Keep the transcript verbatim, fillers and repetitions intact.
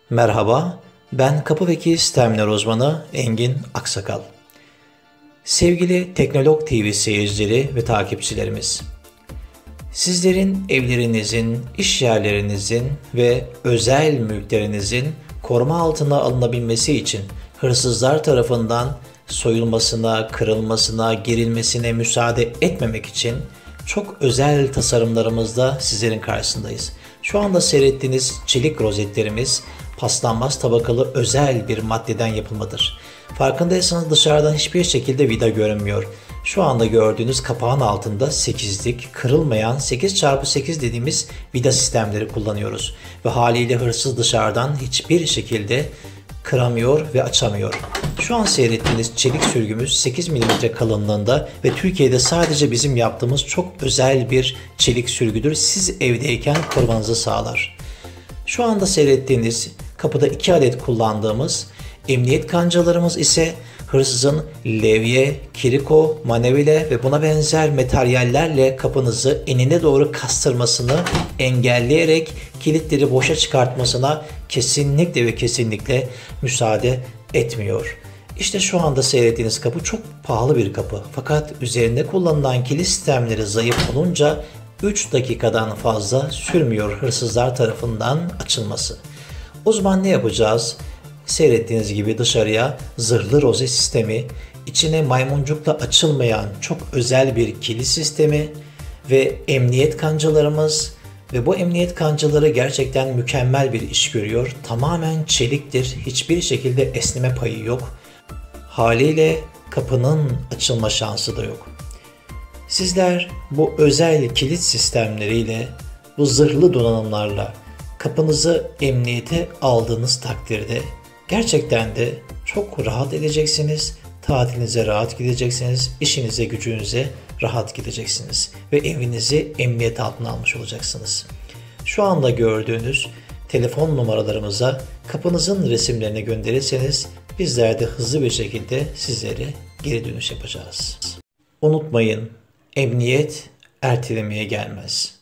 Merhaba, ben Kapı ve Kilit Sistemler uzmanı Engin Aksakal. Sevgili Teknolog T V seyircileri ve takipçilerimiz, sizlerin evlerinizin, iş yerlerinizin ve özel mülklerinizin koruma altına alınabilmesi için hırsızlar tarafından soyulmasına, kırılmasına, girilmesine müsaade etmemek için çok özel tasarımlarımızla sizlerin karşısındayız. Şu anda seyrettiğiniz çelik rozetlerimiz paslanmaz tabakalı özel bir maddeden yapılmadır. Farkındaysanız dışarıdan hiçbir şekilde vida görünmüyor. Şu anda gördüğünüz kapağın altında sekizlik, kırılmayan sekiz çarpı sekiz dediğimiz vida sistemleri kullanıyoruz. Ve haliyle hırsız dışarıdan hiçbir şekilde kıramıyor ve açamıyor. Şu an seyrettiğiniz çelik sürgümüz sekiz milimetre kalınlığında ve Türkiye'de sadece bizim yaptığımız çok özel bir çelik sürgüdür. Siz evdeyken korumanızı sağlar. Şu anda seyrettiğiniz kapıda iki adet kullandığımız emniyet kancalarımız ise hırsızın levye, kiriko, manevile ve buna benzer materyallerle kapınızı enine doğru kastırmasını engelleyerek kilitleri boşa çıkartmasına kesinlikle ve kesinlikle müsaade etmiyor. İşte şu anda seyrettiğiniz kapı çok pahalı bir kapı. Fakat üzerinde kullanılan kilit sistemleri zayıf olunca üç dakikadan fazla sürmüyor hırsızlar tarafından açılması. O zaman ne yapacağız? Seyrettiğiniz gibi dışarıya zırhlı roze sistemi, içine maymuncukla açılmayan çok özel bir kilit sistemi ve emniyet kancalarımız ve bu emniyet kancaları gerçekten mükemmel bir iş görüyor. Tamamen çeliktir, hiçbir şekilde esneme payı yok. Haliyle kapının açılma şansı da yok. Sizler bu özel kilit sistemleriyle, bu zırhlı donanımlarla kapınızı emniyete aldığınız takdirde gerçekten de çok rahat edeceksiniz, tatilinize rahat gideceksiniz, işinize, gücünüze rahat gideceksiniz ve evinizi emniyet altına almış olacaksınız. Şu anda gördüğünüz telefon numaralarımıza kapınızın resimlerini gönderirseniz bizler de hızlı bir şekilde sizlere geri dönüş yapacağız. Unutmayın, emniyet ertelemeye gelmez.